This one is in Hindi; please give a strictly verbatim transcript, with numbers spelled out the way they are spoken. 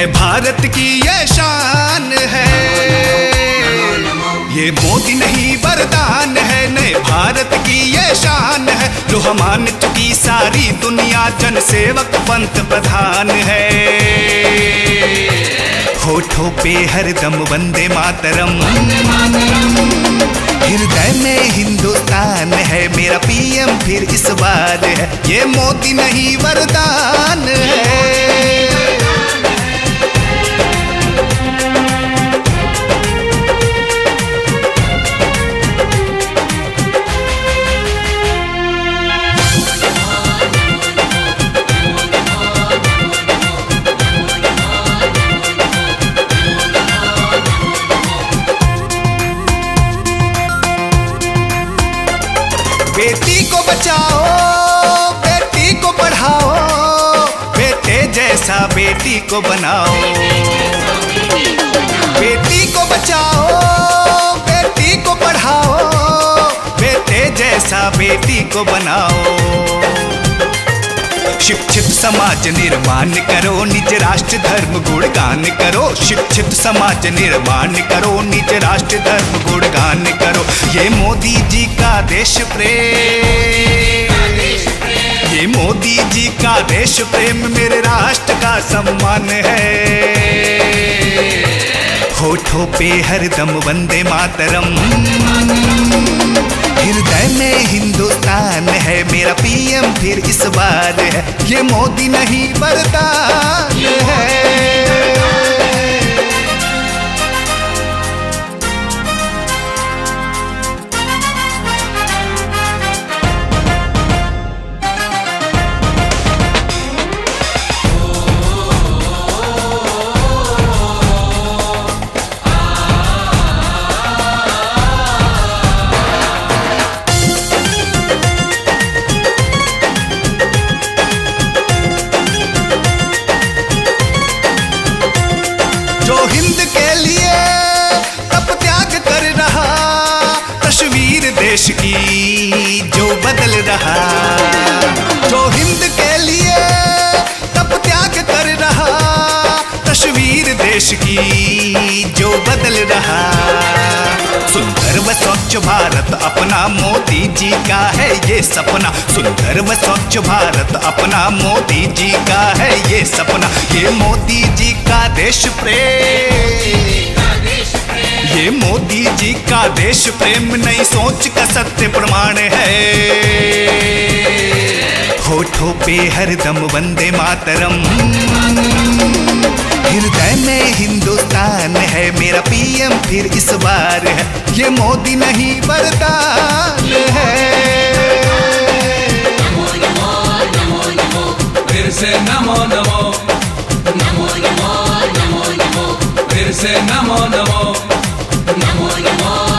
नए भारत की ये शान है, ये मोदी नहीं वरदान है, नए भारत की ये शान है, जो हम मान चुकी सारी दुनिया, जन सेवक पंत प्रधान है। होठों पे हरदम वंदे मातरम, हृदय में हिंदुस्तान है, मेरा पीएम फिर इस बार है, ये मोदी नहीं वरदान है। बेटी को बचाओ, बेटी को पढ़ाओ, बेटे जैसा बेटी को बनाओ। बेटी को बचाओ, बेटी को पढ़ाओ, बेटे जैसा बेटी को बनाओ। शिक्षित समाज निर्माण करो, निज राष्ट्र धर्म गुणगान करो। शिक्षित समाज निर्माण करो, निज राष्ट्र धर्म गुणगान करो। ये मोदी जी का देश प्रेम, ये मोदी जी का देश प्रेम, मेरे राष्ट्र का सम्मान है। होठों पे हरदम वंदे मातरम, हृदय में हिंदुस्तान है, मेरा पीएम फिर इस बार है, ये मोदी नहीं वरदान है। जो हिंद के लिए तप त्याग कर रहा, तस्वीर देश की जो बदल रहा। जो हिंद के लिए तप त्याग कर रहा, तस्वीर देश की जो बदल रहा। सुंदर व स्वच्छ भारत अपना मोदी जी का है ये सपना, सुंदर व स्वच्छ भारत अपना मोदी जी का है ये सपना। ये मोदी जी का देश प्रेम, ये मोदी जी का देश प्रेम, नई सोच का सत्य प्रमाण है। होठों पे हरदम वंदे मातरम, हृदय में हिंदुस्तान है, मेरा पीएम फिर इस बार है, ये मोदी नहीं वरदान है। नमो नमो नमो नमो, फिर से नमो नमो नमो नमो नमो नमो, फिर से नमो नमो नमो नमो।